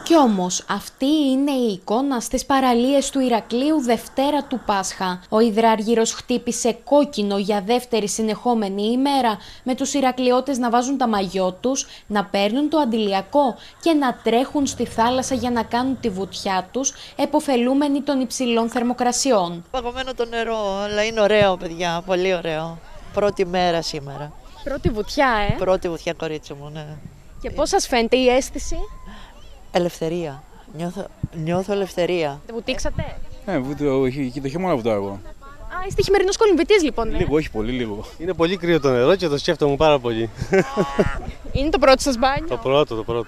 Κι όμως αυτή είναι η εικόνα στις παραλίες του Ηρακλείου Δευτέρα του Πάσχα. Ο υδράργυρος χτύπησε κόκκινο για δεύτερη συνεχόμενη ημέρα, με τους Ηρακλειώτες να βάζουν τα μαγιό τους, να παίρνουν το αντιλιακό και να τρέχουν στη θάλασσα για να κάνουν τη βουτιά τους, επωφελούμενοι των υψηλών θερμοκρασιών. Παγωμένο το νερό, αλλά είναι ωραίο, παιδιά, πολύ ωραίο. Πρώτη μέρα σήμερα. Πρώτη βουτιά, Πρώτη βουτιά, κορίτσι μου, ναι. Και πώς σας φαίνεται η αίσθηση? Ελευθερία. Νιώθω ελευθερία. Βουτήξατε? Το χειμώνα βουτάω εγώ. Α, είστε χειμερινός κολυμβητής λοιπόν. Λίγο, όχι πολύ, λίγο. Είναι πολύ κρύο το νερό και το σκέφτομαι πάρα πολύ. Είναι το πρώτο σας μπάνιο? Το πρώτο.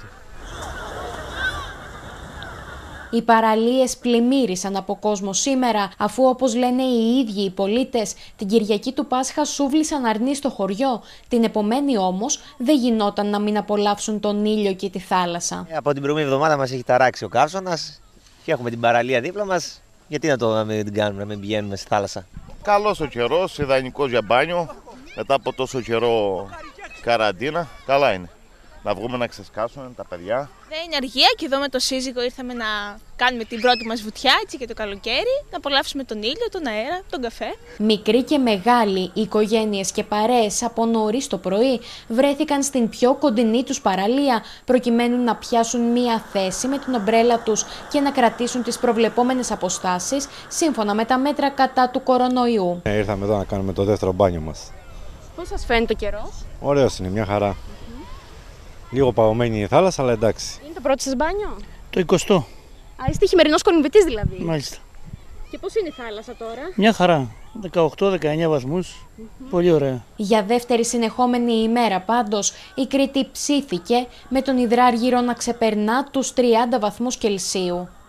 Οι παραλίες πλημμύρισαν από κόσμο σήμερα, αφού όπως λένε οι ίδιοι οι πολίτες, την Κυριακή του Πάσχα σούβλησαν αρνί στο χωριό. Την επομένη όμως δεν γινόταν να μην απολαύσουν τον ήλιο και τη θάλασσα. Από την προηγούμενη εβδομάδα μας έχει ταράξει ο καύσωνας και έχουμε την παραλία δίπλα μας. Γιατί να μην την κάνουμε, να μην πηγαίνουμε στη θάλασσα? Καλός ο καιρός, ιδανικός για μπάνιο. Μετά από τόσο καιρό καραντίνα, καλά είναι. Να βγούμε να ξεσκάσουμε τα παιδιά. Δεν είναι αργία και εδώ με το σύζυγο ήρθαμε να κάνουμε την πρώτη μας βουτιά, έτσι και το καλοκαίρι, να απολαύσουμε τον ήλιο, τον αέρα, τον καφέ. Μικροί και μεγάλοι, οικογένειες και παρέες από νωρίς το πρωί βρέθηκαν στην πιο κοντινή τους παραλία, προκειμένου να πιάσουν μία θέση με την ομπρέλα τους και να κρατήσουν τις προβλεπόμενες αποστάσεις, σύμφωνα με τα μέτρα κατά του κορονοϊού. Ήρθαμε εδώ να κάνουμε το δεύτερο μπάνιο μας. Πώς σας φαίνεται ο καιρός? Ωραίος είναι, μια χαρά. Λίγο παγωμένη η θάλασσα, αλλά εντάξει. Είναι το πρώτο σας μπάνιο? Το 20ο. Α, είστε χειμερινός κολυμβητής δηλαδή. Μάλιστα. Και πώς είναι η θάλασσα τώρα? Μια χαρά. 18-19 βαθμούς. Πολύ ωραία. Για δεύτερη συνεχόμενη ημέρα πάντως, η Κρήτη ψήθηκε με τον υδράργυρο να ξεπερνά τους 30 βαθμούς Κελσίου.